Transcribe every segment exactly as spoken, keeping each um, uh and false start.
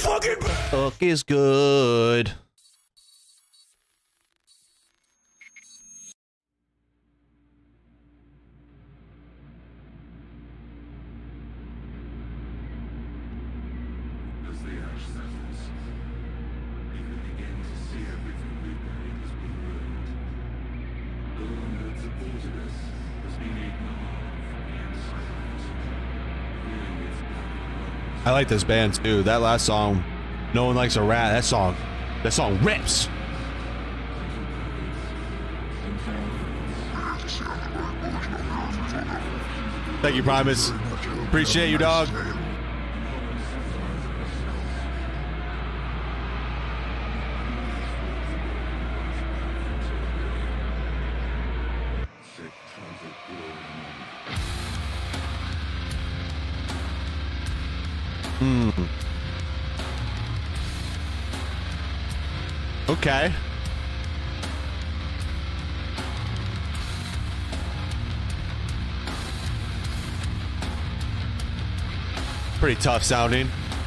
fucking hook is good. I like this band too. That last song, No One Likes a Rat. That song, that song rips. Thank you, Primus. Appreciate you, dog. Hmm. Okay. Pretty tough sounding.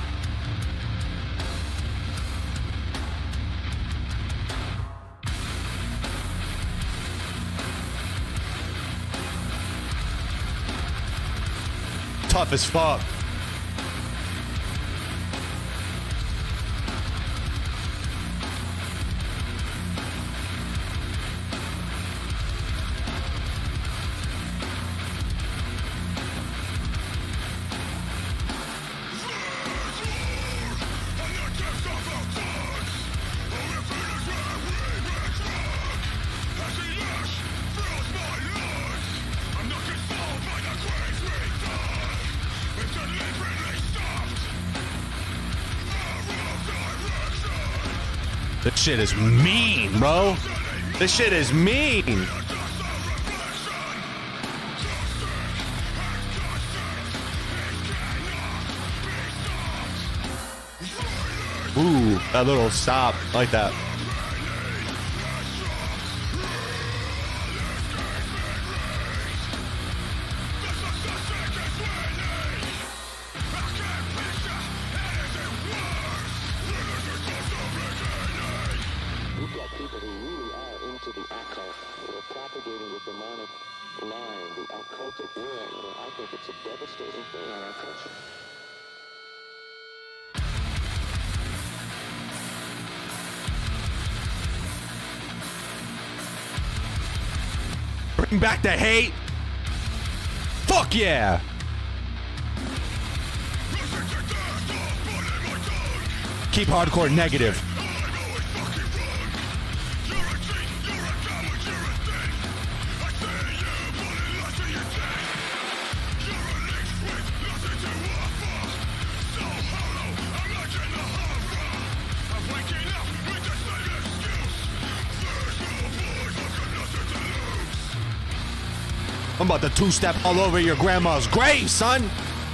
Tough as fuck. This shit is mean, bro. This shit is mean. Ooh, that little stop, I like that. Bring back the hate. Fuck yeah. Keep hardcore negative. I'm about to two-step all over your grandma's grave, son.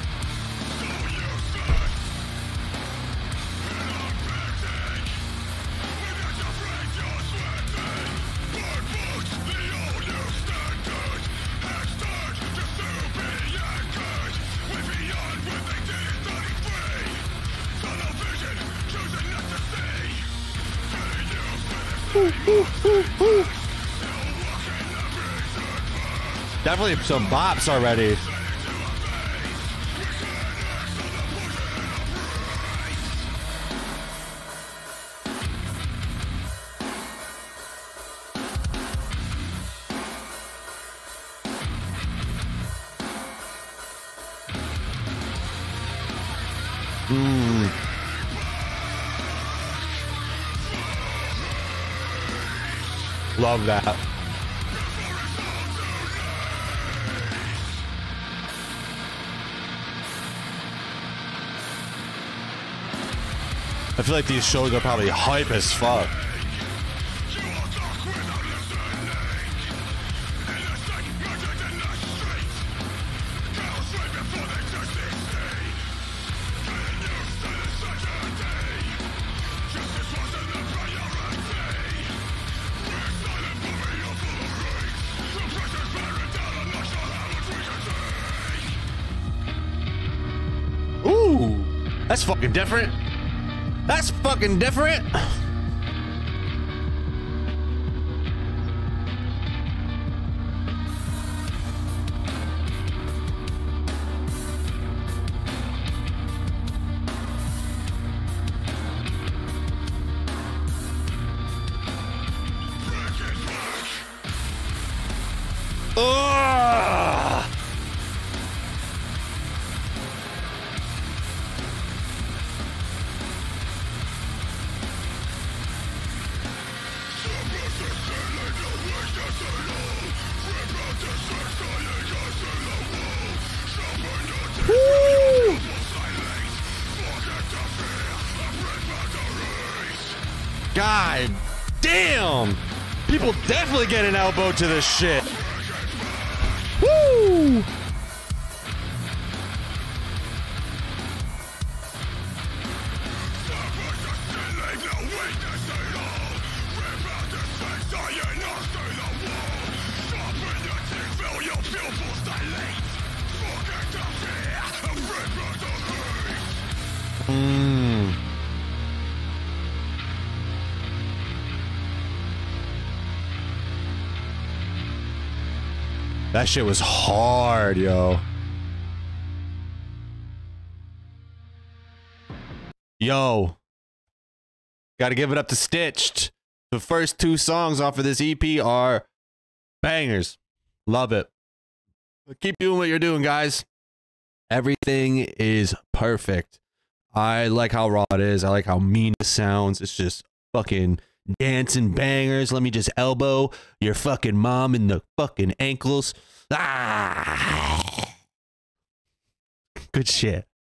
Ooh, ooh, ooh, ooh. Definitely some bops already. Mm. Love that. I feel like these shows are probably hype as fuck. Ooh, that's fucking different. That's fucking different. Ugh. Woo. God damn! People definitely get an elbow to this shit. Woo! Mm. That shit was hard, yo. Yo. Gotta give it up to Stitched. The first two songs off of this E P are bangers. Love it. Keep doing what you're doing, guys. Everything is perfect. I like how raw it is. I like how mean it sounds. It's just fucking dancing bangers. Let me just elbow your fucking mom in the fucking ankles. Ah! Good shit.